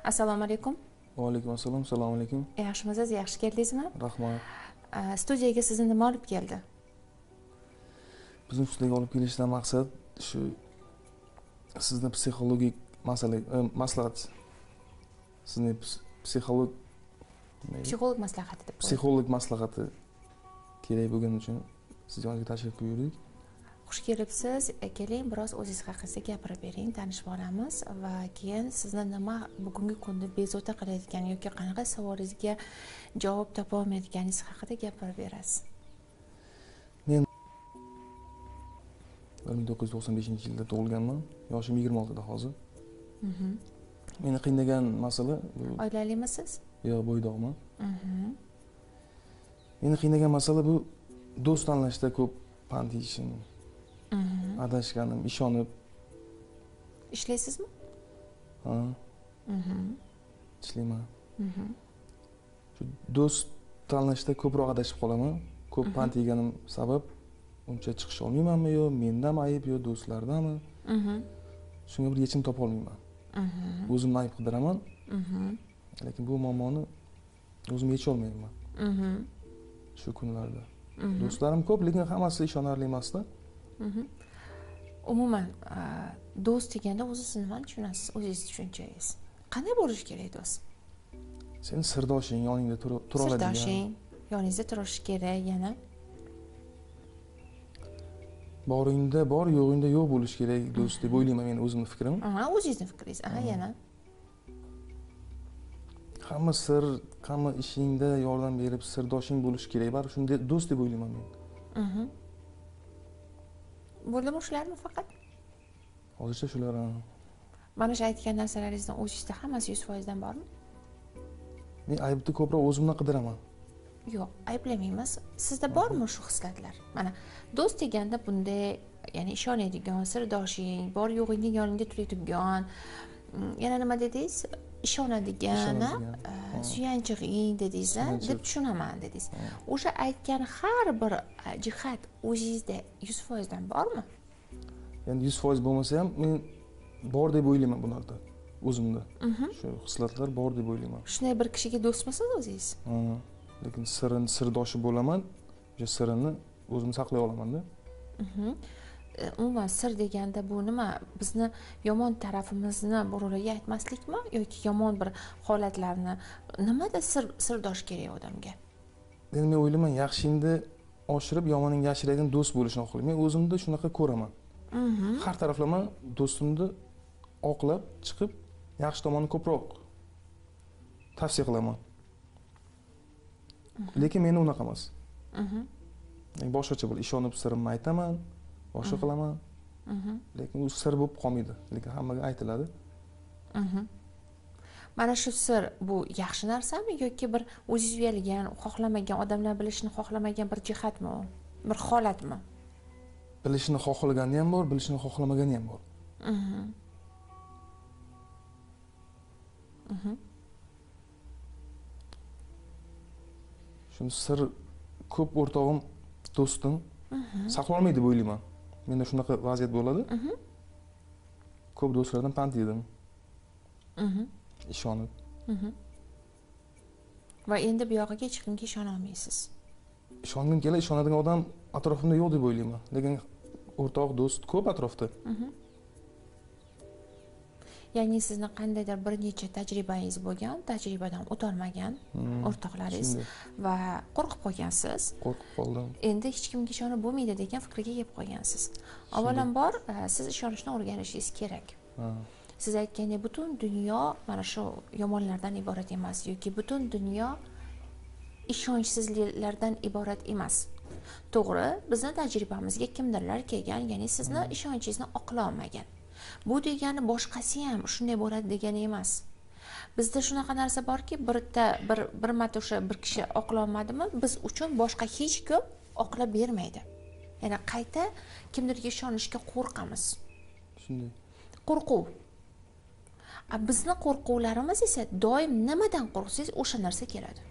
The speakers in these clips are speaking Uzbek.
Assalomu alaykum. Va alaykum assalom, assalomu alaykum. Yaxshimisiz? Yaxshi keldingizmi? Rahmat. Studiyaga sizni nima olib keldi? Bizni studiyaga olib kelishdan maqsad shu sizni psixologik maslahat. Sizni psixolog maslahati deb. Psixolog maslahati kerak bo'lgani uchun siz yoningizga tashrif buyurdik. Xush kelibsiz. Keling, biroz o'zingiz haqingizda gapirib bering, tanishib olamiz va keyin sizni nima bugungi kunda bezovta qilayotgani yoki qanaqa savolingizga javob topa olmayotganingiz haqida gapirib berasiz. Men 1995-yilda tug'ilganman. Yoshim 26 da hozir. Meni qiynagan masala bu Oilalimisiz? Yo'q, bo'ydoqman. Meni qiynagan masala bu do'st tanlashda ko'p pand yeyishim. Adashganim, ishonib. Ishlaysizmi? Ha. Ishlayman. Shu do'st tanlashda ko'proq adashib qolaman. Ko'p pand yeganim sabab uncha chiqish olmaymanmi yo mendami ayb yo do'stlardami? Shunga bir yechim topa olmayman. O'zimni ayb qidiraman. Lekin bu muammoni o'zim yecha olmayman. Shu kunlarda. Do'stlarim ko'p, lekin hammasi ishonarli emasda. Umuman do'st deganda o'zingiz nimani tushunasiz? O'zingiz tushunchangiz. Qanday bo'lish kerak do'st? Sen sirdoshing yoningda tura oladigan. Sirdoshing yoningizda turishi kerak, yana boringda bor, yo'g'ingda yo'q bo'lish kerak do'st deb o'ylayman men o'zimning fikrim. O'zingizning fikringiz. Yana hamma sir, hamma ishingda yordam berib sirdoshing bo'lishi kerak. Baribir shunday do'st deb o'ylayman men. Bo'ldimi shularmi faqat? Hozircha shular. Mana shu aytgan narsalaringizdan o'zingizda hammasi 100% dan bormi? Men aybni ko'proq o'zimdan qidiraman. Yo'q, ayblamaymiz. Sizda bormi shu hislatlar? Mana do'st deganda bunday, ya'ni ishonadigan, sirdoshing, bor yo'g'ingning yoningda turadigan, yana nima dedingiz? Ishonadigan, suyanchig'ing dedingiz, deb tushunaman dedingiz. O'sha aytgan har bir jihat o'zingizda 100% dan bormi? Endi 100% bo'lmasa ham men bor deb o'ylayman bularda. O'zimda. Shu hislatlar bor deb o'ylayman. Shunday bir kishiga do'stmisiz o'zingiz? Lekin sirdoshi bo'laman, o'sha sirini o'zim saqlay olaman-da. Umuman sir deganda bu nima? Bizni yomon tarafimizni birovlarga aytmaslikmi yoki yomon bir holatlarni nimada sirdosh kerak odamga? Endi men o'ylayman, yaxshingni oshirib, yomoningni yashiradigan do'st bo'lishni xohlayman. Men o'zimda shunaqa ko'raman. Har taraflama do'stimni oqlab chiqib, yaxshi tomonni ko'proq tavsiya qilaman. Lekin meni unaqa emas. Boshqacha bo'l, ishonib sirimni aytaman, boshqa qilaman. Lekin u sir bo'lib qolmaydi, lekin hammaga aytiladi. Mana shu sir bu yaxshi narsami yoki bir o'zingiz uyalgan, xohlamagan, odamlar bilishni xohlamagan bir jihatmi u? Bir holatmi? Bilishni xohlagani ham bor, bilishni xohlamagani ham bor. Shuni sir ko'p o'rtog'im, do'stim saqlay olmaydi deb o'ylayman. Menda shunaqa vaziyat bo'ladi. Ko'p do'stlardan pand yedim. Ishonib. Va endi bu yog'iga hech kimga ishona olmaysiz. Ishongim keladi, ishonadigan odam atrofimda yo'q deb o'ylayman. Lekin o'rtoq do'st ko'p atrofda. Ya'ni sizni qandaydir bir necha tajribangiz bo'lgan, tajribadan o'tolmagan o'rtoqlaringiz va qo'rqib qolgansiz. Qo'rqib qoldim. Endi hech kimga ishonib bo'lmaydi degan fikrga kelib qolgansiz. Avvalambor siz ishonishni o'rganishingiz kerak. Siz aytgandek, butun dunyo mana shu yomonlardan iborat emas yoki butun dunyo ishonchsizliklardan iborat emas. To'g'ri, bizning tajribamizga kimdirlar kelgan, ya'ni sizni ishonchingizni oqlay olmagan. Bu degani boshqasi ham shunday bo'ladi degani emas. Bizda shunaqa narsa borki, bir marta o'sha bir kishi oqlay olmadimi, biz uchun boshqa hech kim oqlab bermaydi. Ya'ni qayta kimdirga ishonishga qo'rqamiz. Shunday. Qo'rquv. Bizni qo'rquvlarimiz esa doim nimadan qo'rqsangiz o'sha narsa keladi.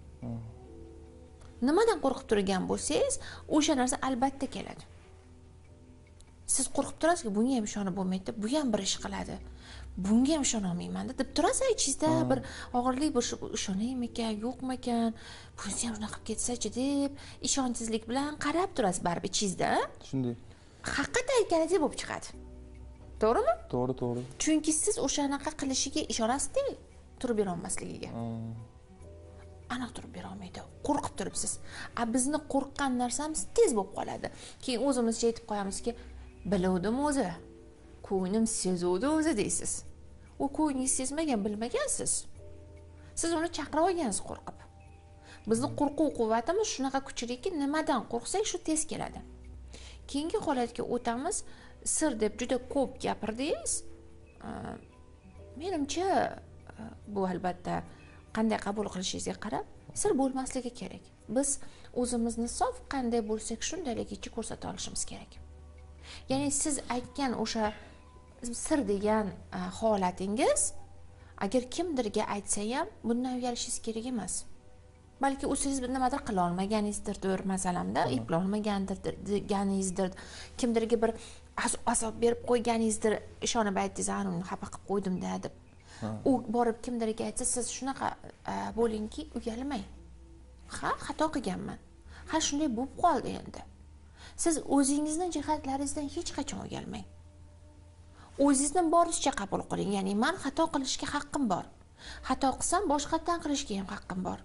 Nimadan qo'rqib turgan bo'lsangiz, o'sha narsa albatta keladi. Siz qo'rqib turasizki, bunga ham ishonib bo'lmaydi, bu ham bir ish qiladi. bunga ham ishonolmayman deb turasiz ichingizda bir og'irlik bir ishonaymikan yo'qmikan bunisi ham shunaqa qilib ketsachi deb ishonchsizlik bilan qarab turasiz baribir ichingizda. Shunday. Haqiqat aytganingizdek bo'lib chiqadi. To'g'rimi? To'g'ri. Chunki siz o'shanaqa qilishiga ishonasiz-da, turib bera olmasligiga. Aniq turib bera olmaydi. Qo'rqib turibsiz. Bizni qo'rqqan narsamiz tez bo'lib qoladi. Keyin o'zimizcha aytib qo'yamizki, biluvdim o'zi. Ko'nglim sezuvdi o'zi deysiz. U ko'nglingiz sezmagan, bilmagansiz. Siz uni chaqirib olgansiz qo'rqib. Bizni qo'rquv quvvatimiz shunaqa kuchliki, nimadan qo'rqsak shu tez keladi. Keyingi holatga o'tamiz. Sir deb juda ko'p gapirdingiz. Menimcha bu albatta qanday qabul qilishingizga qarab sir bo'lmasligi kerak. Biz o'zimizni sof qanday bo'lsak shundayligicha ko'rsata olishimiz kerak. Ya'ni siz aytgan o'sha sir degan holatingiz agar kimdirga aytsa ham bundan uyalishingiz kerak emas. Balki u siz nimadir qila olmaganingizdir, masalamda eplay olmagandir deganingizdir, kimdirga bir azob berib qo'yganingizdir, ishonib aytdingiz, uni xafa qilib qo'ydim-da deb. U borib kimdirga aytsa, siz shunaqa bo'lingki, uyalmang. Ha, xato qilganman. Ha, shunday bo'lib qoldi endi. Siz o'zingizning jihatlaringizdan hech qachon uyalmang. O'zingizni boricha qabul qiling. Ya'ni men xato qilishga haqqim bor. Xato qilsam boshqatdan qilishga ham haqqim bor.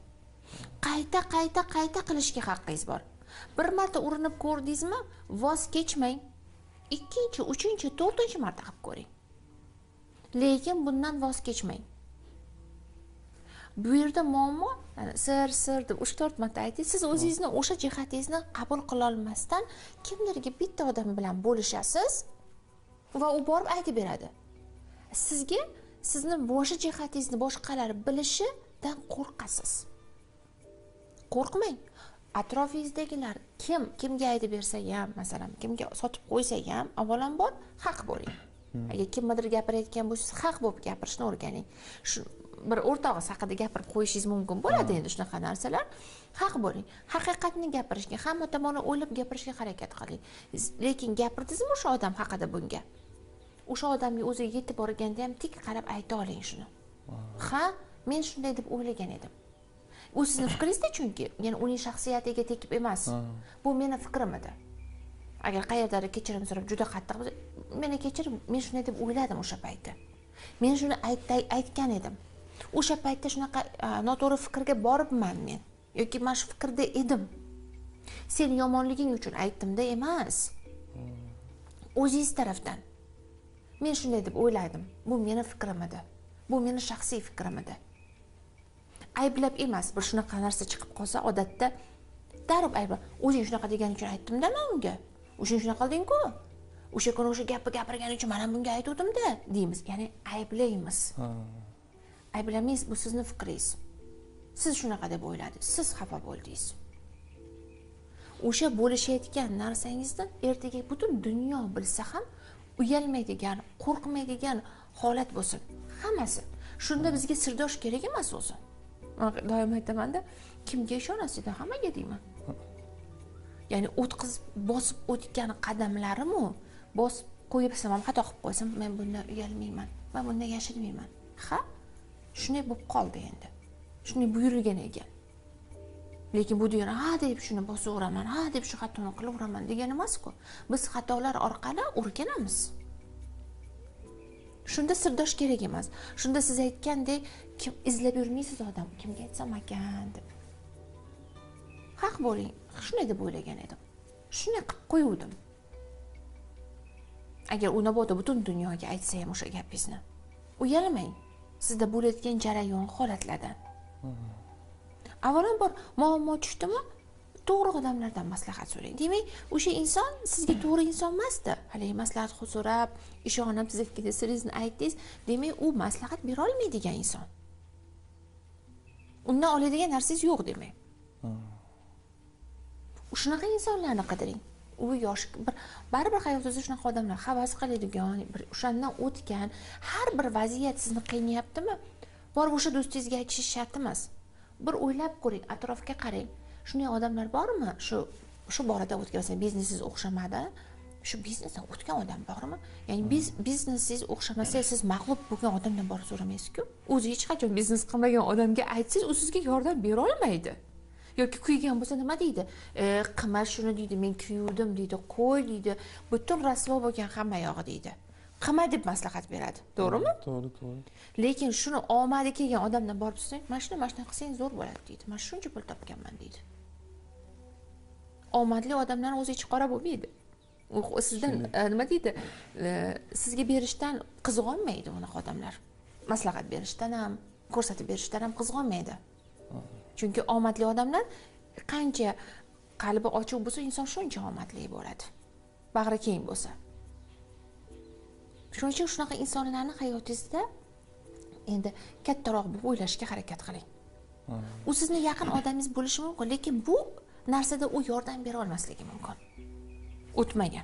Qayta qilishga haqqingiz bor. Bir marta urinib ko'rdingizmi, voz kechmang. Ikkinchi, uchinchi, to'rtinchi marta qilib ko'ring. Lekin bundan voz kechmang. Bu yerda muammo sir deb 3-4 marta aytdingiz, siz o'zingizni o'sha jihatingizni qabul qila olmasdan kimlarga bitta odam bilan bo'lishasiz va u borib aytib beradi. Sizga sizni boshqa jihatingizni boshqalar bilishidan qo'rqasiz. Qo'rqmang. Atrofingizdagilar kimga aytib bersa ham, masalan, kimga sotib qo'ysa ham, avvalambor haq bo'ling. Agar kimdir gapirayotgan bo'lsangiz, haq bo'lib gapirishni o'rganing. Shu bir o'rtog'ingiz haqida gapirib qo'yishingiz mumkin bo'ladi endi shunaqa narsalar. Haq bo'ling. Haqiqatni gapirishga, hamma tomonni o'ylab gapirishga harakat qiling. Lekin gapirdingizmi o'sha odam haqida bunga? O'sha odamga o'ziga yetib borganda ham tik qarab ayta oling shuni. Ha, men shunday deb o'ylagan edim. U sizning fikringizda chunki, ya'ni uning shaxsiyatiga tekib emas. Bu meni fikrim edi. Agar qayerdadir kechirim so'rab juda qattiq bo'lsa, meni kechiring, men shunday deb o'yladim o'sha paytda. Men shuni aytgan edim. O'sha paytda shunaqa noto'g'ri fikrga boribman men yoki men shu fikrda edim. Sen yomonliging uchun aytdim-da emas. O'zingiz tarafdan. Men shunday deb o'yladim. Bu meni fikrim edi. Bu meni shaxsiy fikrim edi. Ayblab emas, bir shunaqa narsa chiqib qolsa, odatda darib ayblab, o'zing shunaqa degan uchun aytdim-da men unga. O'sha shunaqa qilding-ku. O'sha kuni o'sha gapni gapirgan uchun men ham bunga aytdim-da, deymiz. Ya'ni ayblaymiz. Ayblamaysiz, bu sizning fikringiz. Siz shunaqa deb o'yladingiz, siz xafa bo'ldingiz. O'sha bo'lishayotgan narsangizni ertaga butun dunyo bilsa ham uyalmaydigan, qo'rqmaydigan holat bo'lsin. Hammasi. Shunda bizga sirdosh kerak emas o'zi. Doim aytaman-da, kimga ishonasiz, hammaga deyman. Ya'ni o'tkazib bosib o'tgan qadamlarim-u, bosib qo'yibsam ham xato qilib qo'ysam, men bundan uyalmayman. Men bundan yashirmayman. Ha? Shunday bo'lib qoldi endi. Shunday buyurilgan ekan. Lekin bu degani, ha deb shuni bosaveraman, ha deb shu xatoni qilaveraman degan emas-ku. Biz xatolar orqali o'rganamiz. Shunda sirdosh kerak emas. Shunda siz aytgandek, kim izlab yurmaysiz odam, kimga aytsam ekan deb. Haq bo'ling. Shunday deb o'ylagan edim. Shunday qilib qo'yuvdim. Agar u nobota butun dunyoga aytsa ham o'sha gapingizni, uyalmang. Sizda bo'layotgan jarayon holatlardan. Avvalambor muammo tushdimi, to'g'ri odamlardan maslahat so'rang. Demak, o'sha inson sizga to'g'ri inson emasdi. Hali maslahat so'rab, ishonib siz aytgan siringizni aytdingiz, demak, u maslahat bera olmaydigan inson. Undan oladigan narsangiz yo'q demak. Shunaqa insonlarni qidiring. U yosh baribir hayotingizda shunaqa odamlar havas qiladigan, bir o'shandan o'tgan, har bir vaziyat sizni qiynayaptimi? Borib o'sha do'stingizga aytishingiz shart emas. Bir o'ylab ko'ring, atrofga qarang. Shunday odamlar bormi? Shu borada o'tgan biznesingiz o'xshamadi, shu biznesdan o'tgan odam bormi? Ya'ni biznesingiz o'xshamasa, siz mag'lub bo'lgan odamdan borib so'ramaysiz-ku. O'zi hech qachon biznes qilmagan odamga aytsangiz, u sizga yordam bera olmaydi. Yoki kuygan bo'lsa nima deydi? Qilma shuni deydi, men kuyuvdim deydi, qo'y deydi, butun rasvo bo'lgan hamma yog'i deydi. Qilma deb maslahat beradi. To'g'rimi? To'g'ri, to'g'ri. Lekin shuni omadi kelgan odamdan borib so'rang, mana shuni qilsang zo'r bo'ladi deydi. Men shuncha pul topganman deydi. Omadli odamlar o'zi ichi qora bo'lmaydi. U sizdan nima deydi? Sizga berishdan qiziqolmaydi unaqa odamlar. Maslahat berishdan ham, ko'rsatib berishdan ham qiziqolmaydi. Chunki omadli odamlar qancha qalbi ochiq bo'lsa, inson shuncha omadli bo'ladi. Bag'ri keng bo'lsa. Shuning uchun shunaqa insonlarning hayotingizda endi kattaroq bo'lib o'ylashga harakat qiling. U sizni yaqin odamingiz bo'lishi mumkin, lekin bu narsada u yordam bera olmasligi mumkin. O'tmagan.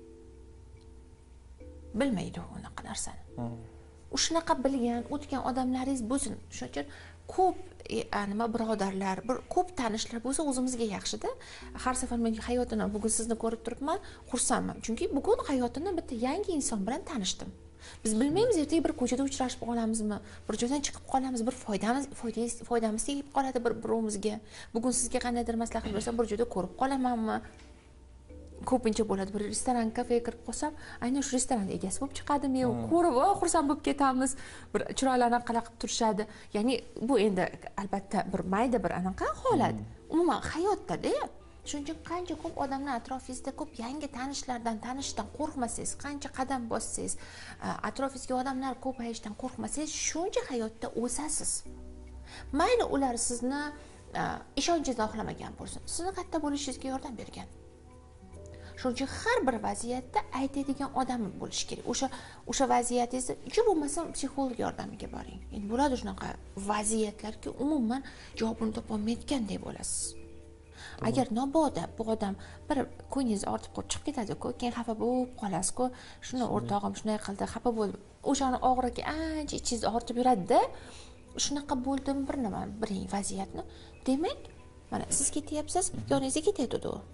Bilmaydi unaqa narsani. U shunaqa bilgan, o'tgan odamlaringiz bo'lsin. Shuning uchun ko'p nima birodarlar, ko'p tanishlar bo'lsa o'zimizga yaxshi-da. Har safar men hayotini bugun sizni ko'rib turibman, xursandman. Chunki bugun hayotini bitta yangi inson bilan tanishdim. Biz bilmaymiz ertaga bir ko'chada uchrashib qolamizmi, bir joydan chiqib qolamiz, bir foydamiz tegib qoladi bir-birimizga. Bugun sizga qandaydir maslahat bersam, bir joyda ko'rib qolamanmi? Ko'pincha bo'ladi, bir restoran, kafega kirib qolsam, aynan shu restoran egasi bo'lib chiqadi, men ko'rib, xursand bo'lib ketamiz. Bir chiroylarni qalaqib turishadi. Ya'ni bu endi albatta bir mayda bir anaqa holat. Umuman hayotda-da. Shuning uchun qancha ko'p odamlar atrofingizda ko'p yangi tanishlardan qo'rqmasangiz, qancha qadam bossangiz, atrofingizga odamlar ko'payishidan qo'rqmasangiz, shuncha hayotda o'sasiz. Mayli ular sizni ishonchingizni oqlamagan bo'lsin, sizni katta bo'lishingizga yordam bergan. Shuning uchun har bir vaziyatda aytadigan odam bo'lish kerak. O'sha vaziyatingizda juda bo'lmasa psixolog yordamiga boring. Endi bo'ladi shunaqa vaziyatlarki umuman javobini topolmayotgandek bo'lasiz. Agar mabodo bu odam bir ko'nglingiz ortib qolib chiqib ketadi-ku, keyin xafa bo'lib qolasiz-ku, shuni o'rtog'im shunday qildi, xafa bo'ldim. O'shani og'rigi ancha ichingiz ortib yuradi-da. Shunaqa bo'ldim bir vaziyatni. Demak, mana siz ketyapsiz, yoningizga ketadi u.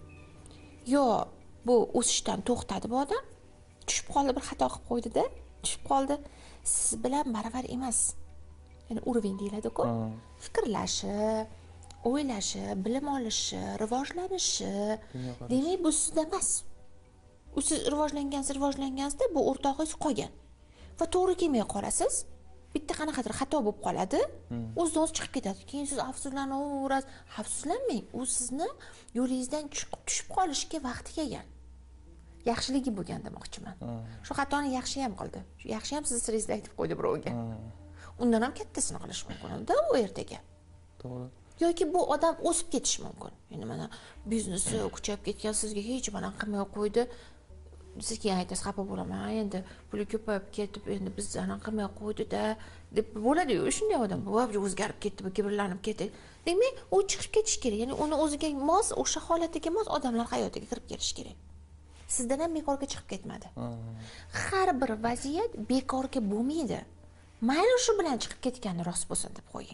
Yo, bu o'sishdan to'xtadi bu odam. Tushib qoldi, bir xato qilib qo'ydi-da, tushib qoldi. Siz bilan baravar emas. Ya'ni urovень deyiladi-ku. Fikrlashi, o'ylashi, bilim olishi, rivojlanishi. Demak, bu sizda emas. U siz rivojlangansizda bu o'rtog'ingiz qolgan. Va to'g'ri kelmay qolasiz. Bitta qanaqadir xato bo'lib qoladi, o'zidan o'zi chiqib ketadi. Keyin siz afsuslanasiz. Afsuslanmang, u sizni yo'lingizdan tushib qolishga vaqti kelgan. Yaxshiligi bo'lgan demoqchiman. Shu xatoni yaxshi ham qildi. Shu yaxshi ham sizni siringizda aytib qo'ydi birovga. Undan ham kattasini qilish mumkin-da u ertaga. To'g'ri. Yoki bu odam o'sib ketishi mumkin. Endi mana biznesi kuchayib ketgan, sizga hech nima qilmay qo'ydi. Siz keyin aytasiz, xafa bo'laman, endi puli ko'payib ketib, endi biz anaqa qilmay qo'ydi-da, deb bo'ladi-yu, shunday odam. Bu o'zgarib ketdi, bu kibrlanib ketdi. Demak, u chiqib ketish kerak. Ya'ni uni o'ziga mos, o'sha holatiga mos odamlar hayotiga kirib kelish kerak. Sizdan ham bekorga chiqib ketmadi. Har bir vaziyat bekorga bo'lmaydi. Mayli shu bilan chiqib ketgani rost bo'lsin deb qo'ying.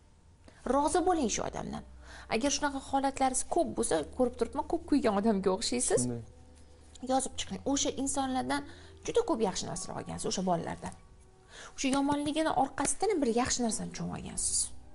Rozi bo'ling shu odamdan. Agar shunaqa holatlaringiz ko'p bo'lsa, ko'rib turibman, ko'p kuygan odamga o'xshaysiz. Yozib chiqing. O'sha insonlardan juda ko'p yaxshi narsalar olgansiz, o'sha bolalardan. O'sha yomonligini orqasidan bir yaxshi narsani cho'mib olgansiz.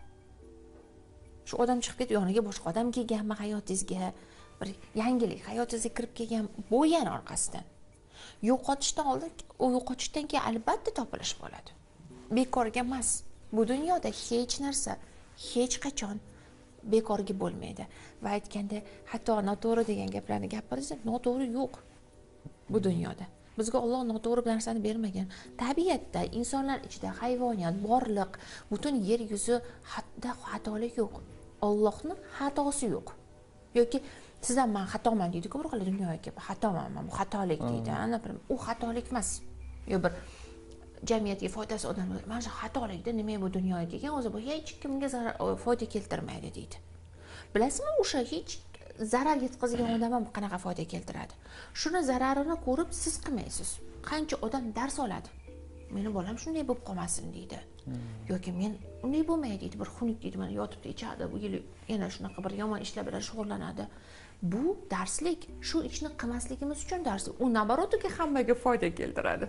Shu odam chiqib ketib, yoniga boshqa odam kelganmi hayotingizga, bir yangilik hayotingizga kirib kelgan bo'lgan orqasidan. Yo'qotishdan oldin, u yo'qotishdan keyin albatta topilish bo'ladi. Bekorga emas. Bu dunyoda hech narsa hech qachon bekorga bo'lmaydi. Va aytganda, hatto noto'g'ri degan gaplarni gapiringizda, noto'g'ri yo'q bu dunyoda. Bizga Alloh noto'g'ri narsani bermagan. Tabiatda, insonlar ichida hayvoniyat, borliq, butun yer yuzida xatolik yo'q. Allohning xatosi yo'q. Yoki sizdan men xatoman deydi-ku, bir xil dunyoga xatoman, bu xatolik deydi. U xatolik emas. Yo bir jamiyatga foydasi odam, mana shu xatolikda nima bu dunyoga kelgan, o'zi bu hech kimga foyda keltirmaydi deydi. Bilasizmi, o'sha hech zarar yetkazgan odam ham qanaqa foyda keltiradi. Shuni zararini ko'rib siz qilmaysiz. Qancha odam dars oladi. Meni bolam shunday bo'lib qolmasin deydi. Yoki men unday bo'lmaydi deydi, bir xunuk deydi, mana yotibdi, ichadi, bu yil yana shunaqa bir yomon ishlar bilan shug'ullanadi. Bu darslik, shu ishni qilmasligimiz uchun darslik. U nabarotuki hammaga foyda keltiradi.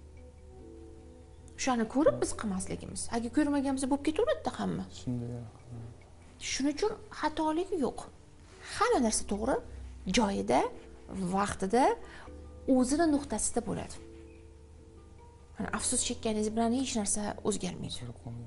Shuni ko'rib biz qilmasligimiz. Agar ko'rmaganimizda bo'lib ketaveradi hamma. Shunday. Shuning uchun xatolik yo'q. Hamma narsa to'g'ri, joyida, vaqtida, o'zini nuqtasida bo'ladi. Mana afsus chekkaningiz bilan hech narsa o'zgarmaydi.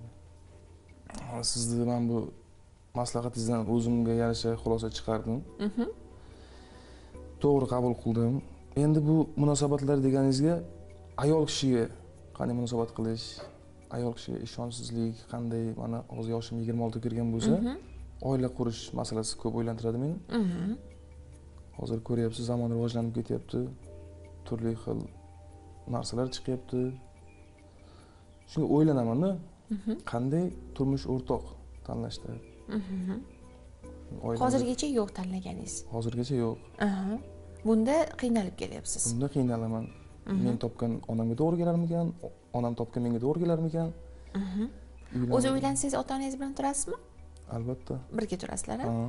Sizni men bu maslahatingizdan o'zimga yarasha xulosa chiqardim. To'g'ri qabul qildim. Endi bu munosabatlar deganingizga ayol kishiga qanday munosabat qilish, ayol kishiga ishonchsizlik qanday, mana hozir yoshim 26 kirgan bo'lsa, oila qurish masalasi ko'p o'ylantiradi meni. Hozir ko'ryapsiz, zamon rivojlanib ketyapti. Turli xil narsalar chiqyapti. Shunga o'ylanaman-da, qanday turmush o'rtoq tanlashda. Hozirgacha yo'q tanlaganingiz. Hozirgacha yo'q. Bunda qiynalib kelyapsiz. Bunda qiynalaman. Men topgan onamga to'g'ri kelarmikan? Onam topgan menga to'g'ri kelarmikan? O'zi uylansangiz ota-onangiz bilan turasizmi? Albatta. Birga turasizlar, a?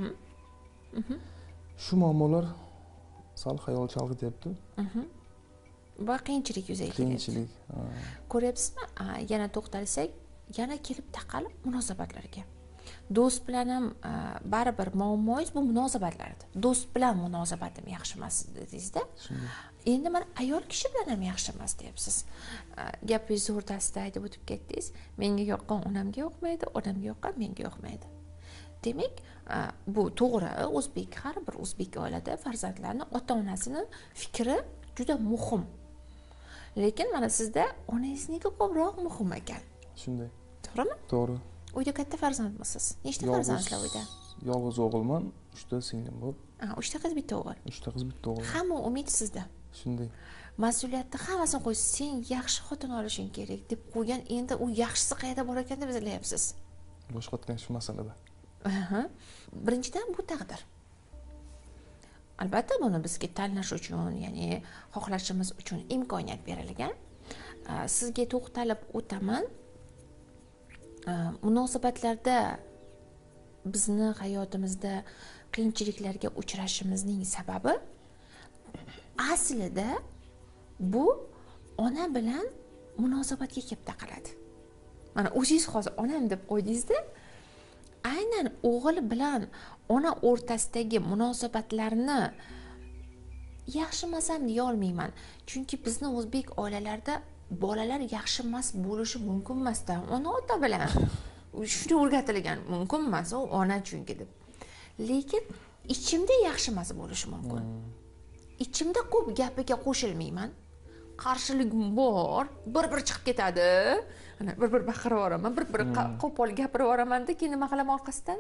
Shu muammolar sal xayol chalg'ityapti. Va qiyinchilik yuzaga kelyapti. Qiyinchilik. Ko'ryapsizmi? Yana to'xtalsak, yana kelib taqalib munosabatlarga. Do'st bilan ham baribir muammoingiz bu munosabatlarda. Do'st bilan munosabatim yaxshi emas dedingiz-da. Endi mana ayol kishi bilan ham yaxshi emas deyapsiz. Gapingiz o'rtasida aytib o'tib ketdingiz. Menga yoqqan onamga yoqmaydi, onamga yoqqan menga yoqmaydi. Demak, bu to'g'ri, o'zbek har bir o'zbek oilada farzandlarning ota-onasini fikri juda muhim. Lekin mana sizda onangizniki ko'proq muhim ekan. Shunday. To'g'rimi? To'g'ri. Uyda katta farzandmisiz? Nechta farzandlar uyda? Yolg'iz o'g'ilman, 3 ta singlim bor. 3 ta qiz, bitta o'g'il. 3 ta qiz, bitta o'g'il. Hamma umid sizda. Shunday. Mas'uliyatni hammasini qo'ysiz, sen yaxshi xotin olishing kerak deb qo'ygan, endi u yaxshisi qayerda bor ekan deb izlayapsiz. Boshqatgan shu masalada. Birinchidan bu taqdir. Albatta buni bizga tanlash uchun, ya'ni xohlashimiz uchun imkoniyat berilgan. Sizga to'xtalib o'taman. Munosabatlarda bizni hayotimizda qiyinchiliklarga uchrashimizning sababi aslida bu ona bilan munosabatga kelib taqaladi. Mana o'zingiz hozir onam deb qo'ydingiz-da, aynan o'g'il bilan ona o'rtasidagi munosabatlarni yaxshi emasam deya olmayman. Chunki bizni o'zbek oilalarida bolalar yaxshi emas bo'lishi mumkin emas-da. Ona ota bilan shuni o'rgatilgan, mumkin emas, u ona chunki deb. Lekin ichimda yaxshi emas bo'lishi mumkin. Ichimda ko'p gapiga qo'shilmayman. Qarshiligim bor, bir chiqib ketadi. Ana bir baqirib yuboraman, bir qo'pol gapirib yuboraman-da, keyin nima qilaman orqasidan?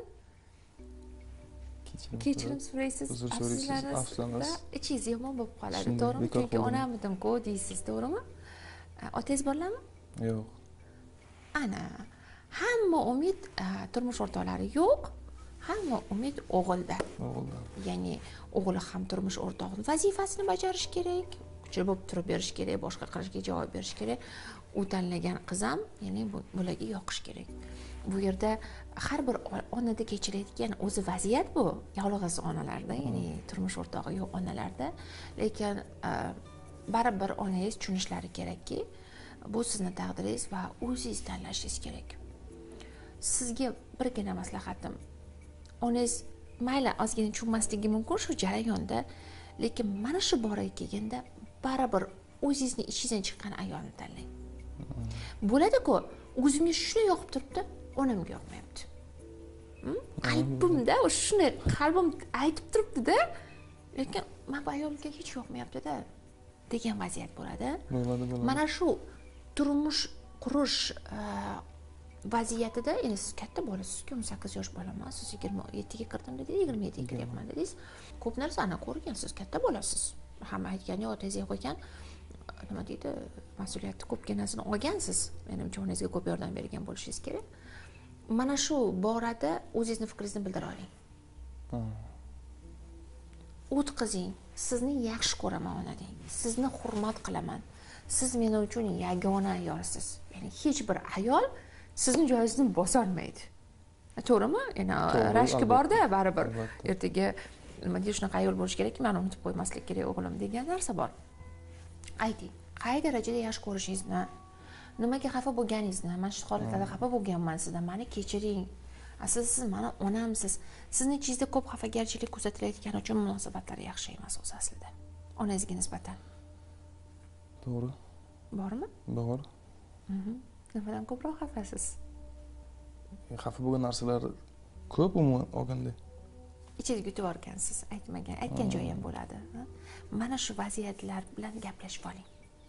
Kechirim so'raysiz, afsuslanasiz, ichingiz yomon bo'lib qoladi, to'g'rimi? Chunki onamidim-ku deysiz, to'g'rimi? Otangiz borlarmi? Yo'q. Ana, hamma umid turmush o'rtoqlari yo'q, hamma umid o'g'ilda. Ya'ni o'g'li ham turmush o'rtog'ining vazifasini bajarish kerak, kuchli bo'lib turib berish kerak, boshqa qilishga javob berish kerak. U tanlagan qiz ham, ya'ni bularga yoqish kerak. Bu yerda har bir onada kechiradigan o'zi vaziyat bu, yolg'iz onalarda, ya'ni turmush o'rtog'i yo'q onalarda, lekin baribir onangiz tushunishlari kerakki, bu sizni taqdiringiz va o'zingiz tanlashingiz kerak. Sizga birgina maslahatim, onangiz mayli ozgina tushunmasligi mumkin shu jarayonda, lekin mana shu boraga kelganda baribir o'zingizning ichingizdan chiqqan ayolni tanlang. Bo'ladi-ku, o'zimga shuni yoqib turibdi, onamga yoqmayapti. Qalbimda shuni qalbim aytib turibdi-da, lekin men bu ayolga hech yoqmayapti-da degan vaziyat bo'ladi. Mana shu turmush qurish vaziyatida, endi siz katta bolasiz-ku, 18 yosh bolaman, siz 27 ga kirdim dedingiz, 27 ga kiryapman dedingiz. Ko'p narsani ko'rgansiz, katta bolasiz. Hamma aytgani otangizga qo'ygan, nima deydi, mas'uliyatni ko'pginasini olgansiz. Menimcha onangizga ko'p yordam bergan bo'lishingiz kerak. Mana shu borada o'zingizni fikringizni bildira oling. O'tkazing. Sizni yaxshi ko'raman ona deng. Sizni hurmat qilaman. Siz men uchun yagona ayolsiz. Ya'ni hech bir ayol sizni joyingizni bosa olmaydi. To'g'rimi? Ya'ni rashki bor-da, baribir. Ertaga nima deydi, shunaqa ayol bo'lish kerakki, meni unutib qo'ymaslik kerak o'g'lim degan narsa bor. Ayting, qay darajada yaxshi ko'rishingizni, nimaga xafa bo'lganingizni, mana shu holatlarda xafa bo'lganman sizdan, meni kechiring. Aslida siz meni onamsiz. Sizni ichingizda ko'p xafagarchilik kuzatilayotgani uchun munosabatlar yaxshi emas o'zi aslida. Onangizga nisbatan. To'g'ri. Bormi? Bor. Nimadan ko'proq xafasiz? Xafa bo'lgan narsalar ko'p umuman olganda. Ichingizga yutib olgansiz, aytgan joyi ham bo'ladi. Mana shu vaziyatlar bilan gaplashib oling.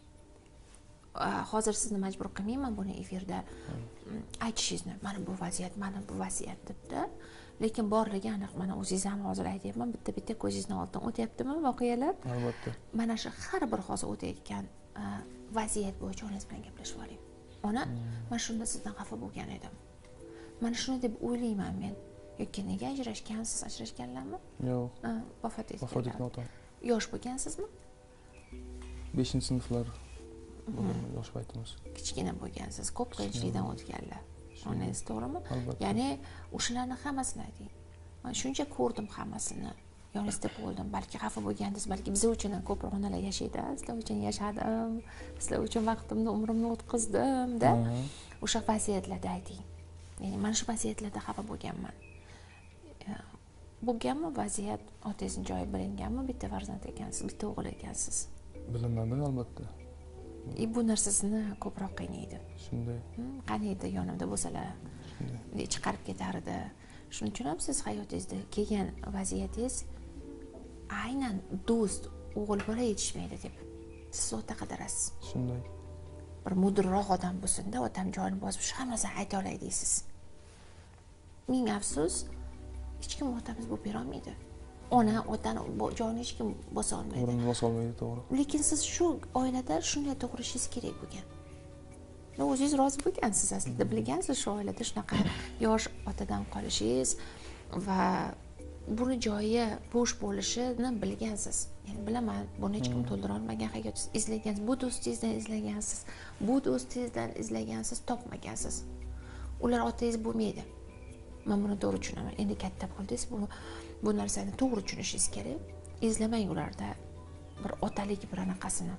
Hozir sizni majbur qilmayman buni efirda aytishingizni. Mana bu vaziyat debdi. Lekin borligi aniq. Mana o'zingiz ham hozir aytyapman, bitta ko'zingizning oldidan o'tyaptimi voqealar? Albatta. Mana shu har bir hozir o'tayotgan vaziyat bo'yicha onangiz bilan gaplashib oling. Ona, men shunda sizdan xafa bo'lgan edim. Mana shuni deb o'ylayman men. Yoki nega ajrashgansiz, ajrashganlarmi? Yo'q. Vafot etgan. Vafot etgan otam. Yosh bo'lgansizmi? 5-sinflar yosh paytimiz. Kichkina bo'lgansiz, ko'p qiyinchilikdan o'tganlar. Onangiz, to'g'rimi? Albatta. Ya'ni o'shalarning hammasini ayting. Men shuncha ko'rdim hammasini. Yoningizda bo'ldim. Balki xafa bo'lgandingiz, balki biz uchun ham ko'proq onalar yashaydi. Sizlar uchun yashadim. Sizlar uchun vaqtimni, umrimni o'tkazdim-da. O'sha vaziyatlarda ayting. Ya'ni mana shu vaziyatlarda xafa bo'lganman. Bo'lganmi vaziyat, otangizning joyi bilinganmi? Bitta farzand ekansiz, bitta o'g'il ekansiz. Bilinadi albatta. Bu narsa sizni ko'proq qiynaydi. Shunday. Qani edi yonimda bo'lsalar, chiqarib ketardi. Shuning uchun ham siz hayotingizda kelgan vaziyatingiz aynan do'st, o'g'il bola yetishmaydi deb siz ota qidirasiz. Shunday. Bir mudroq odam bo'lsin-da, otam joyini bosib shu hammasini ayta olay deysiz. Ming afsus, hech kim otamiz bo'lib bera olmaydi. Ona, otani joyini hech kim bosa olmaydi. O'rnini bosa olmaydi, to'g'ri. Lekin siz shu oilada shunday tug'ilishingiz kerak bo'lgan. O'zingiz rozi bo'lgansiz aslida, bilgansiz shu oilada shunaqa yosh otadan qolishingiz va buni joyi bo'sh bo'lishini bilgansiz. Ya'ni bilaman, buni hech kim to'ldira olmagan, hayotingiz izlagansiz, bu do'stingizdan izlagansiz, bu do'stingizdan izlagansiz, topmagansiz. Ular otangiz bo'lmaydi. Men buni to'g'ri tushunaman. Endi katta bo'ldingiz, bu narsani to'g'ri tushunishingiz kerak. Izlamang ularda bir otalik bir anaqasini.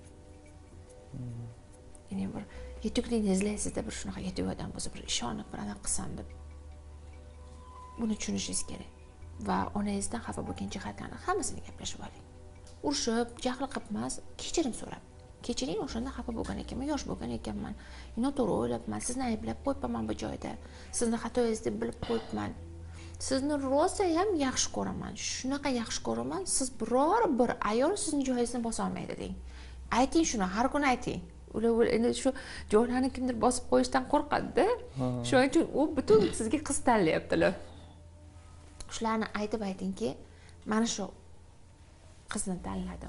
Ya'ni bir yetuklikni izlaysizda, bir shunaqa yetuk odam bo'lsa, bir ishonib bir anaqa qilsam deb. Buni tushunishingiz kerak. Va onangizdan xafa bo'lgan jihatlarni hammasini gaplashib oling. Urushib, jahl qilib emas, kechirim so'rab. Kechiring, o'shanda xafa bo'lgan ekanman, yosh bo'lgan ekanman. Noto'g'ri o'ylabman, sizni ayblab qo'yibman bu joyda. Sizni xatoyingizni bilib qo'yibman. Sizni rosa ham yaxshi ko'raman. Shunaqa yaxshi ko'raman, siz biror bir ayol sizni joyingizni bosa olmaydi deng. Ayting shuni, har kuni ayting. Ular endi shu joylarni kimdir bosib qo'yishdan qo'rqadi-da. Shuning uchun u butun sizga qiz tanlayaptilar. Shularni aytib aytingki, mana shu qizni tanladim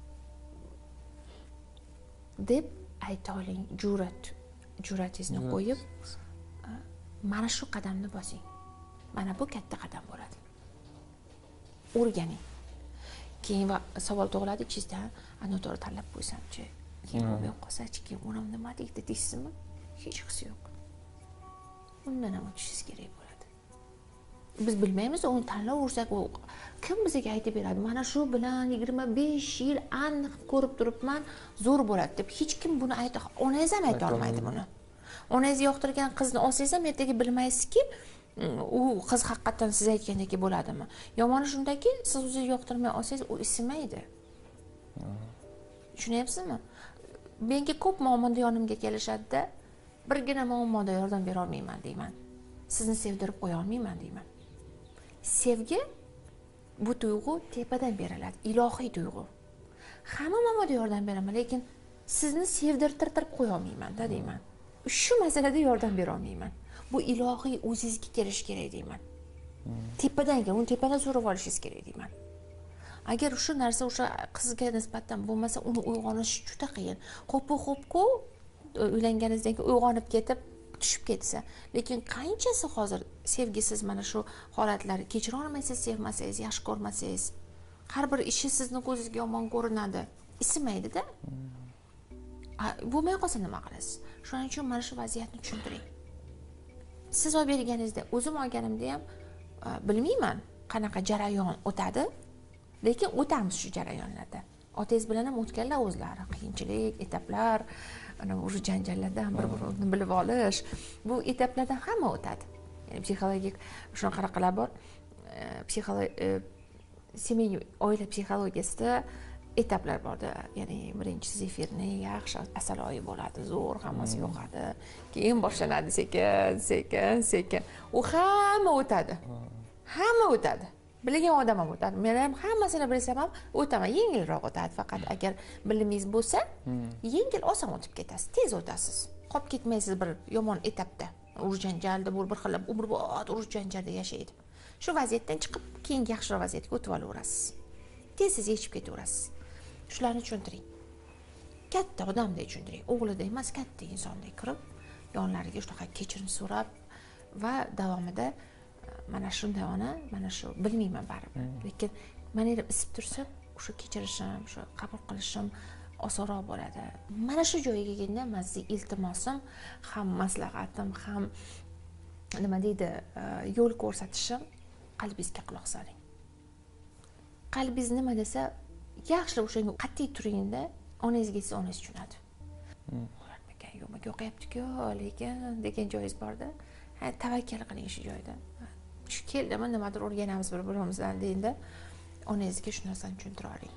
deb ayta oling. Jur'atingizni qo'yib, mana shu qadamni bosing. Mana bu katta qadam bo'ladi. O'rganing. Keyin savol tug'iladi ichingizda, noto'g'ri tanlab qo'ysam-chi, keyin bo'lmay qolsa-chi, keyin onam nima deydi deysizmi? Hech his yo'q. Undan ham o'tishingiz kerak bo'ladi. Biz bilmaymiz, uni tanlayversak, u kim bizga aytib beradi? Mana shu bilan 25 yil aniq ko'rib turibman, zo'r bo'ladi deb. Hech kim buni onangiz ham ayta olmaydi buni. Onangiz yoqtirgan qizni olsangiz ham ertaga bilmaysizki, u qiz haqiqatan siz aytgandek bo'ladimi? Yomoni shundaki, siz o'zingiz yoqtirmay olsangiz, u isimaydi. Tushunyapsizmi? Menga ko'p muammoda yonimga kelishadi-da, birgina muammoda yordam bera olmayman deyman. Sizni sevdirib qo'ya olmayman deyman. Sevgi bu tuyg'u tepadan beriladi, ilohiy tuyg'u. Hamma muammoda yordam beraman, lekin sizni sevdirtirib qo'ya olmayman-da deyman. Shu masalada yordam bera olmayman. Bu ilohiy o'zingizga kelish kerak deyman. Tepadan, uni tepadan so'rab olishingiz kerak deyman. Agar shu narsa o'sha qizga nisbatan bo'lmasa, uni uyg'onish juda qiyin. Xo'p-ku uylanganingizdan keyin uyg'onib ketib tushib ketsa, lekin qanchasi hozir sevgisiz mana shu holatlar kechira olmaysiz, sevmasangiz, yaxshi ko'rmasangiz, har bir ishi sizni ko'zingizga yomon ko'rinadi, isimaydi-da. Bo'lmay qolsa nima qilasiz? Shuning uchun mana shu vaziyatni tushuntiring. Siz olib berganingizda, o'zim olganimda ham bilmayman qanaqa jarayon o'tadi, lekin o'tamiz shu jarayonlarda. Otangiz bilan ham o'tganlar o'zlari qiyinchilik, etaplar, ana o'sha janjallardan bir-birini bilib olish, bu etaplardan hamma o'tadi. Ya'ni psixologik shunaqalar bor. Семейный oila psixologiyasida etaplar borda. Ya'ni birinchi zefirni yaxshi asaloyi bo'ladi, zo'r, hammasi yo'qadi. Keyin boshlanadi sekin. U hamma o'tadi. Hamma o'tadi. Bilgan odam ham o'tadi. Men ham hammasini bilsam ham o'taman, yengilroq o'tadi. Faqat agar bilimingiz bo'lsa, yengil oson o'tib ketasiz, tez o'tasiz. Qolib ketmaysiz bir yomon etapda. Urush janjalda bir xillab umrbod urush janjalda yashaydi. Shu vaziyatdan chiqib, keyingi yaxshiroq vaziyatga o'tib olaverasiz. Tez yechib ketaverasiz. Shularni tushuntiring. Katta odamdek tushuntiring. O'g'lida emas, katta insondek kirib, yonlariga shunaqa kechirim so'rab va davomida mana shunday ona, mana shu bilmayman baribir. Lekin meni isib tursa, o'sha kechirishim, o'sha qabul qilishim osonroq bo'ladi. Mana shu joyga kelganda sizga iltimosim, ham maslahatim, ham nima deydi, yo'l ko'rsatishim, qalbingizga quloq soling. Qalbingiz nima desa, yaxshilab o'shanga qat'iy turingda, onangizga esa onangiz tushunadi. Yo'qmikan, yo'qyapti-ku, lekin degan joyingiz borda, tavakkal qiling shu joyda. Shu keldimi, nimadir o'rganamiz bir-birimizdan deyinda, onangizga shu narsani tushuntira oling.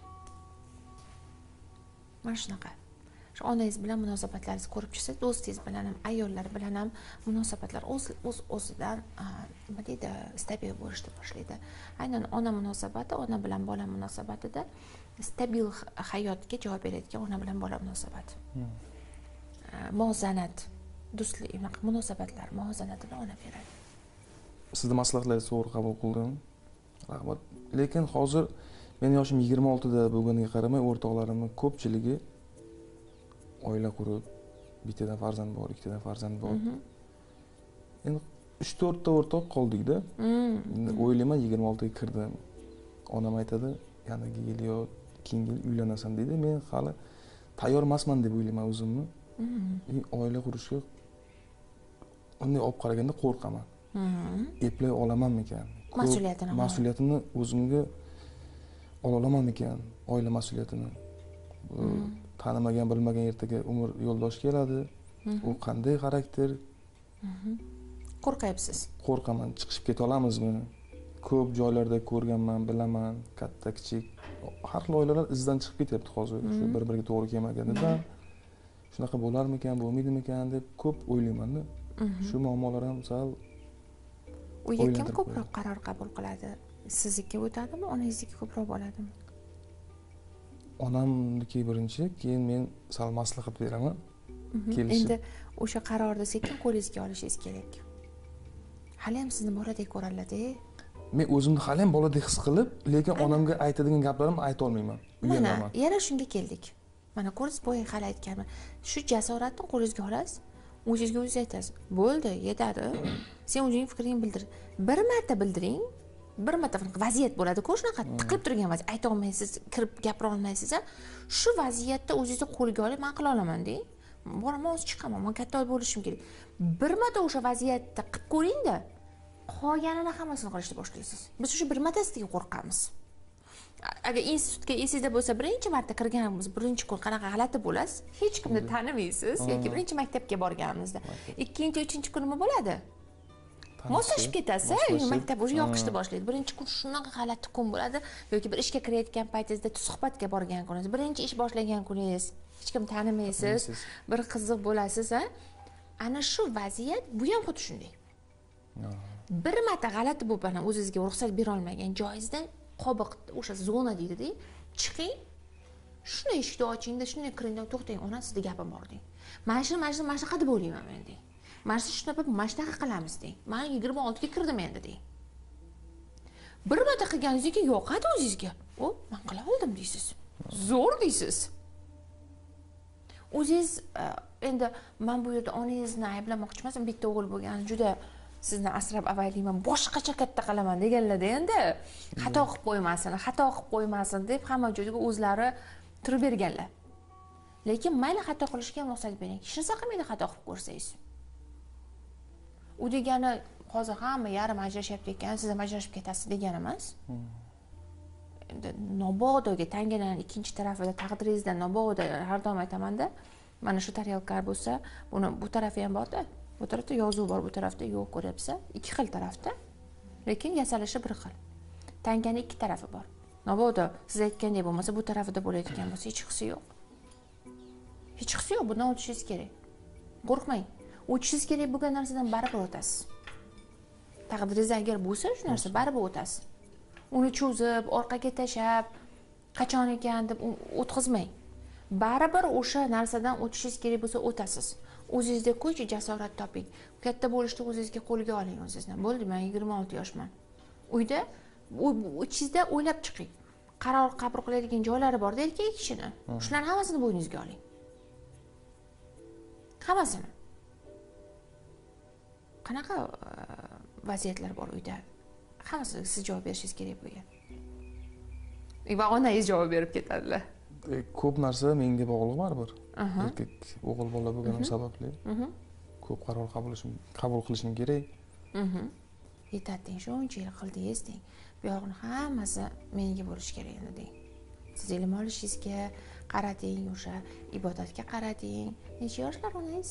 Mana shunaqa. Shu onangiz bilan munosabatlaringizni ko'rib chiqsangiz, do'stingiz bilan ham, ayollar bilan ham munosabatlar o'zidan nima deydi, stabil bo'lishni boshlaydi. Aynan ona munosabati, ona bilan bola munosabatida stabil hayotga javob beradigan ona bilan bola munosabati. Muvozanat, do'stlik, munosabatlar muvozanatini ona beradi. Sizni maslahatlaringizni to'g'ri qabul qildim. Rahmat. Lekin hozir men yoshim 26 da bo'lganiga qaramay, o'rtoqlarimning ko'pchiligi oila qurib, bittadan farzand bor, ikkitadan farzand bor. Endi 3-4 ta o'rtoq qoldik-da. O'ylayman 26 ga kirdim. Onam aytadi, yanagi yil yo keyingi yil uylanasan deydi. Men hali tayyor emasman deb o'ylayman o'zimni. Oila qurishga unday olib qaraganda qo'rqaman. Eplay olamanmikan? Mas'uliyatini o'zimga ola olamanmikan? Oila mas'uliyatini. Tanimagan, bilmagan ertaga umr yo'ldosh keladi. U qanday xarakter? Qo'rqayapsiz? Qo'rqaman. Chiqib keta olamizmi? Ko'p joylarda ko'rganman, bilaman, katta kichik har xil oilalar izdan chiqib ketyapti hozir. Shu bir-biriga to'g'ri kelmaganida shunaqa bo'larmikan, bo'lmaydimikan deb ko'p o'ylayman-da. Shu muammolar ham sal uyga kim ko'proq qaror qabul qiladi? Sizniki o'tadimi, onangizniki ko'proq bo'ladimi? Onamniki birinchi, keyin men sal maslahat beraman. Endi o'sha qarorni sekin qo'lingizga olishingiz kerak. Hali ham sizni boladek ko'radilar-da. Men o'zimni hali ham boladek his qilib, lekin onamga aytadigan gaplarimni ayta olmayman. Mana, yana shunga keldik. Mana ko'rsiz, boya hali aytganman. Shu jasoratni qo'lingizga olasiz, o'zingizga o'zingiz aytasiz. Bo'ldi, yetadi. Sen o'zingning fikringni bildir. Bir marta bildiring. Bir marta vaziyat bo'ladi-ku, shunaqa tiqilib turgan vaziyat, ayta olmaysiz, kirib gapira olmaysiz. Shu vaziyatda o'zingizni qo'lga olib, men qila olaman-da. Boraman, o'z chiqaman, men katta bo'lishim kerak. Bir marta o'sha vaziyatda qilib ko'ring-da, qolganini hammasini qilishni boshlaysiz. Biz o'sha bir martasiga qo'rqamiz. Agar institutga esingizda bo'lsa, birinchi marta kirganimiz, birinchi kun qanaqa g'alati bo'lasiz? Hech kimni tanimaysiz yoki birinchi maktabga borganimizda. Ikkinchi, uchinchi kun nima bo'ladi? Moslashib ketasiz, maktab o'zi yoqishni boshlaydi. Birinchi kun shunaqa g'alati kun bo'ladi yoki bir ishga kirayotgan paytingizda suhbatga borgan kuningiz, birinchi ish boshlagan kuningiz, hech kim tanimaysiz, bir qiziq bo'lasiz, ana shu vaziyat bu ham xuddi shunday. Bir marta g'alati bo'lib, mana o'zingizga ruxsat bera olmagan joyingizdan qobiq o'sha zona deydi-da, chiqing. Shunday eshikni ochingda, shunday kiringda, to'xtang, ona, sizga gapim bor deng. Mana shunaqa deb o'ylayman men deng. Mana shunaqa qilamiz deng. Men 26 ga kirdim endi deng. Bir marta qilganingizga yoqadi o'zingizga. Men qila oldim deysiz. Zo'r deysiz. O'zingiz endi men bu yerda onangizni ayblamoqchi emasman, bitta o'g'il bo'lgani juda sizni asrab avaylayman, boshqacha katta qilaman deganlarda endi xato qilib qo'ymasin deb hamma joyga o'zlari turib berganlar. Lekin mayli xato qilishga ham ruxsat bering. Hech narsa qilmaydi xato qilib ko'rsangiz. u degani hozir hamma yarim ajrashyapti ekan siz ham ajrashib ketasiz degani emas. Endi mabodoga tanganing ikkinchi tarafida taqdiringizda mabodo har doim aytamanda mana shu taryalkalar bo'lsa buni bu tarafi ham borda, bu tarafda yozuv bor, bu tarafda yo'q ko'ryapsiz, ikki xil tarafda lekin yasalishi bir xil. Tanganing ikki tarafi bor. Mabodo siz aytgandek bo'lmasa bu tarafida bo'layotgan bo'lsa hech qisi yo'q. Hech qisi yo'q, bundan o'tishingiz kerak. Qo'rqmang. O'tishingiz kerak bo'lgan narsadan baribir o'tasiz. Taqdiringizda agar bo'lsa shu narsa baribir o'tasiz. Uni cho'zib, orqaga tashab, qachon ekan deb o'tkazmang. Baribir o'sha narsadan o'tishingiz kerak bo'lsa o'tasiz. O'zingizda qo'ychi jasorat toping. Katta bo'lishni o'zingizga qo'lga oling o'zingizdan. Bo'ldi, men 26 yoshman. Uyda ichingizda o'ylab chiqing. Qaror qabul qiladigan joylari bor erkak kishini. Shularning hammasini bo'yningizga oling. Hammasini. Qanaqa vaziyatlar bor uyda? Hammasiga siz javob berishingiz kerak bo'lgan. Va onangiz javob berib ketadilar. Ko'p narsa menga bog'liq baribir. Erkak o'g'il bola bo'lganim sababli. Ko'p qaror qabul qilishim kerak. Yetadi deng, shuncha yil qildingiz deng. Bu yo'g'ini hammasi menga bo'lish kerak endi deng. Siz ilm olishingizga qarating, o'sha ibodatga qarating. Necha yoshlar onangiz?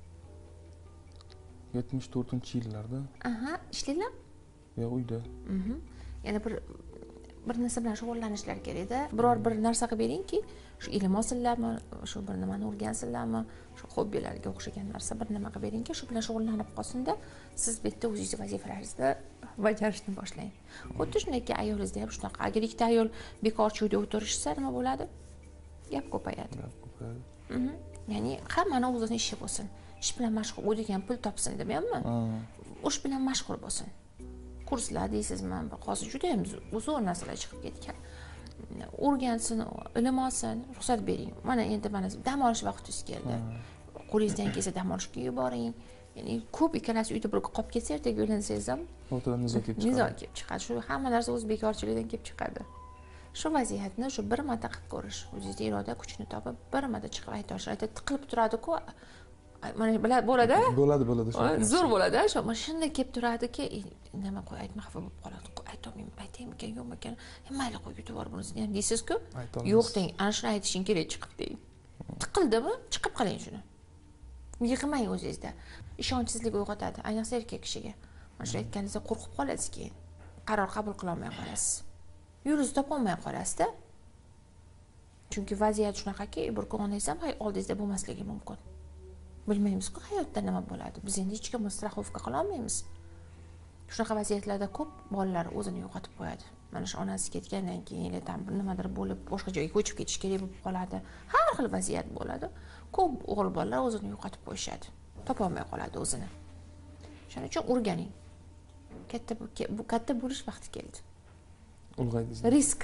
74-yillarda. Ishlaylar? Yo'q, uyda. Yana bir narsa bilan shug'ullanishlari kerak-da. Biror bir narsa qilib beringki, shu ilm olsinlarmi, shu bir nimani o'rgansinlarmi, shu hobbilarga o'xshagan narsa bir nima qilib beringki, shu bilan shug'ullanib qolsin-da, siz bu yerda o'zingiz vazifalaringizni bajarishni boshlang. Xuddi shunday ayolingizda ham shunaqa. Agar ikkita ayol bekorchi uyda o'tirishsa nima bo'ladi? Gap ko'payadi. Ya'ni hammani o'zining ishi bo'lsin. Ish bilan mashg'ul bo'lgan pul topsin demayapman. Ish bilan mashg'ul bo'lsin. Kurslar deysizmi? Hozir juda ham zo'r narsalar chiqib ketgan. O'rgansin, ilm olsin, ruxsat bering. Mana endi dam olish vaqtingiz keldi. Qo'lingizdan kelsa dam olishga yuboring. Ya'ni ko'p ikkalasi uyda bir qolib ketsa ertaga uylansangiz ham o'rtada nizo kelib chiqadi. Nizo kelib chiqadi. Shu hamma narsa o'z bekorchilikdan kelib chiqadi. Shu vaziyatni shu bir marta qilib ko'rish, o'zingizda iroda kuchini topib bir marta chiqib aytish. Aytib tiqilib turadi-ku. Mana bo'ladi. Bo'ladi. Zo'r bo'ladi. Shu mana shunday kelib turadiki, nima qo'y aytma xafa bo'lib qoladi. Aytolmayman, aytaymikan, yo'qmikan? Mayli qo'y yutib yubor bunisini ham deysiz-ku. Yo'q deng, ana shuni aytishing kerak chiqib deng. Tiqildimi? Chiqib qoling shuni. Yiqmang o'zingizda. Ishonchsizlik uyg'otadi, ayniqsa erkak kishiga. Mana shu aytganingizda qo'rqib qolasiz keyin. Qaror qabul qila olmay qolasiz. Yo'lingizni topa olmay qolasiz-da. Chunki vaziyat shunaqaki, bir kun onangiz ham oldingizda bo'lmasligi mumkin. Bilmaymiz-ku hayotda nima bo'ladi. Biz endi hech kimni strafovka qila olmaymiz. Shunaqa vaziyatlarda ko'p bolalar o'zini yo'qotib qo'yadi. Mana shu onasi ketgandan keyin tam nimadir bo'lib boshqa joyga ko'chib ketish kerak bo'lib qoladi. Har xil vaziyat bo'ladi. Ko'p o'g'il bolalar o'zini yo'qotib qo'yishadi. Topa olmay qoladi o'zini. Shuning uchun o'rganing. Katta bo'lish vaqti keldi. Ulg'aydingiz. Risk.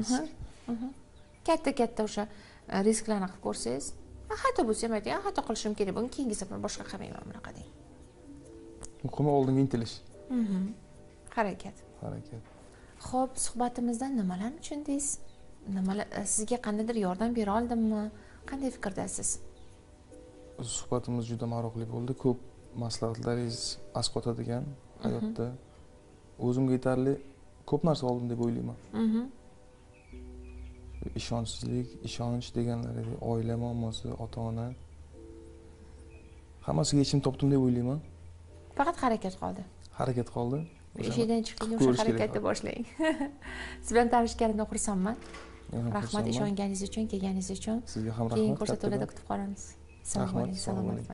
Katta o'sha risklarni qilib ko'rsangiz, xato bo'lsa ham ayting, xato qilishim kerak, buni keyingi safar boshqa qilmayman bunaqa deng. Muhimi oldinga intilish. Harakat. Xo'p, suhbatimizdan nimalarni tushundingiz? Sizga qandaydir yordam bera oldimmi? Qanday fikrdasiz? Suhbatimiz juda maroqli bo'ldi. Ko'p maslahatlaringiz asqotadigan hayotda. O'zimga yetarli ko'p narsa oldim deb o'ylayman. Ishonchsizlik, ishonch deganlaridek oila muammosi, ota-ona hammasiga yechim topdim deb o'ylayman. Faqat harakat qoldi. Harakat qoldi. Ishingdan chiqing, o'sha harakatni boshlang. Siz bilan tanishganimdan xursandman. Rahmat ishonganingiz uchun, kelganingiz uchun. Sizga ham rahmat. Keyin ko'rsatuvlarda kutib qolamiz. Assalomu alaykum.